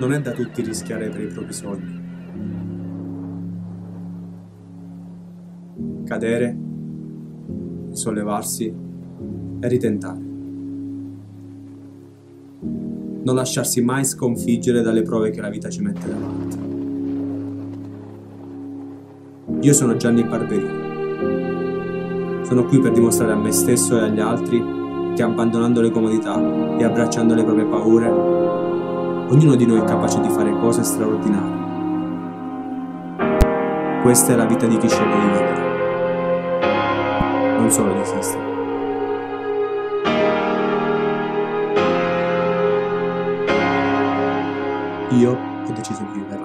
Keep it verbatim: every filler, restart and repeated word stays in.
Non è da tutti rischiare per i propri sogni. Cadere, sollevarsi e ritentare. Non lasciarsi mai sconfiggere dalle prove che la vita ci mette davanti. Io sono Gianni Barberini. Sono qui per dimostrare a me stesso e agli altri che, abbandonando le comodità e abbracciando le proprie paure, ognuno di noi è capace di fare cose straordinarie. Questa è la vita di chi sceglie di vivere, non solo di esistere. Io ho deciso di vivere.